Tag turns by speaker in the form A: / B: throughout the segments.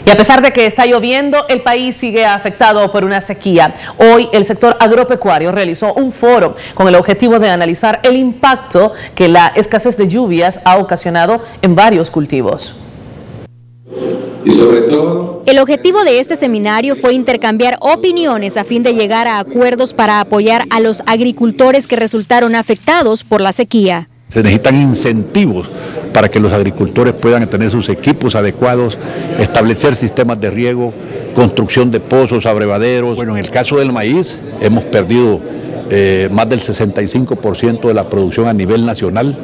A: Y a pesar de que está lloviendo, el país sigue afectado por una sequía. Hoy el sector agropecuario realizó un foro con el objetivo de analizar el impacto que la escasez de lluvias ha ocasionado en varios cultivos.
B: Y sobre todo,
C: el objetivo de este seminario fue intercambiar opiniones a fin de llegar a acuerdos para apoyar a los agricultores que resultaron afectados por la sequía.
D: Se necesitan incentivos para que los agricultores puedan tener sus equipos adecuados, establecer sistemas de riego, construcción de pozos, abrevaderos. Bueno, en el caso del maíz hemos perdido más del 65% de la producción a nivel nacional.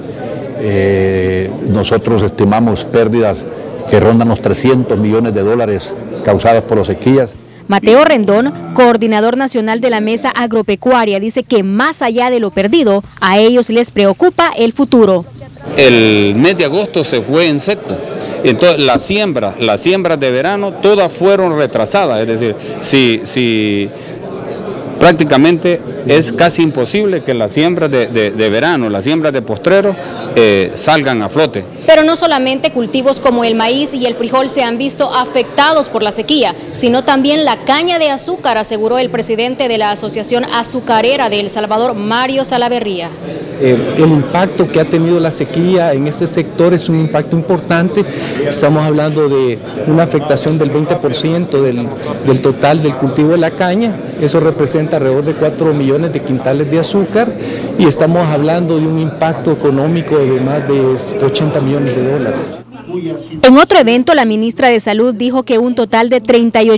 D: Nosotros estimamos pérdidas que rondan los $300 millones causadas por las sequías.
C: Mateo Rendón, coordinador nacional de la Mesa Agropecuaria, dice que más allá de lo perdido, a ellos les preocupa el futuro.
E: El mes de agosto se fue en seco, entonces las siembras de verano todas fueron retrasadas, es decir, si prácticamente es casi imposible que las siembras de verano, las siembras de postrero salgan a flote.
C: Pero no solamente cultivos como el maíz y el frijol se han visto afectados por la sequía, sino también la caña de azúcar, aseguró el presidente de la Asociación Azucarera de El Salvador, Mario Salaverría.
F: El impacto que ha tenido la sequía en este sector es un impacto importante. Estamos hablando de una afectación del 20% del total del cultivo de la caña. Eso representa alrededor de 4 millones de quintales de azúcar y estamos hablando de un impacto económico de más de $80 millones.
C: En otro evento, la ministra de Salud dijo que un total de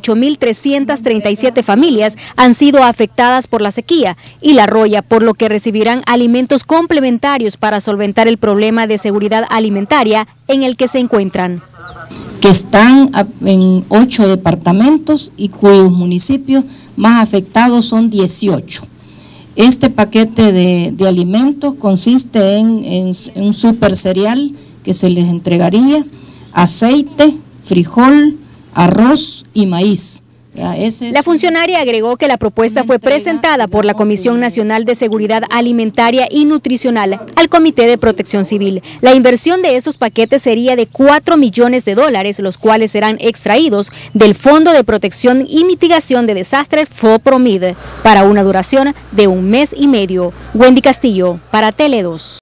C: 38.337 familias han sido afectadas por la sequía y la roya, por lo que recibirán alimentos complementarios para solventar el problema de seguridad alimentaria en el que se encuentran.
G: Que están en 8 departamentos y cuyos municipios más afectados son 18. Este paquete de alimentos consiste en un super cereal que se les entregaría, aceite, frijol, arroz y maíz.
C: La funcionaria agregó que la propuesta fue presentada por la Comisión Nacional de Seguridad Alimentaria y Nutricional al Comité de Protección Civil. La inversión de estos paquetes sería de $4 millones, los cuales serán extraídos del Fondo de Protección y Mitigación de Desastres FOPROMID para una duración de 1 mes y medio. Wendy Castillo, para Tele 2.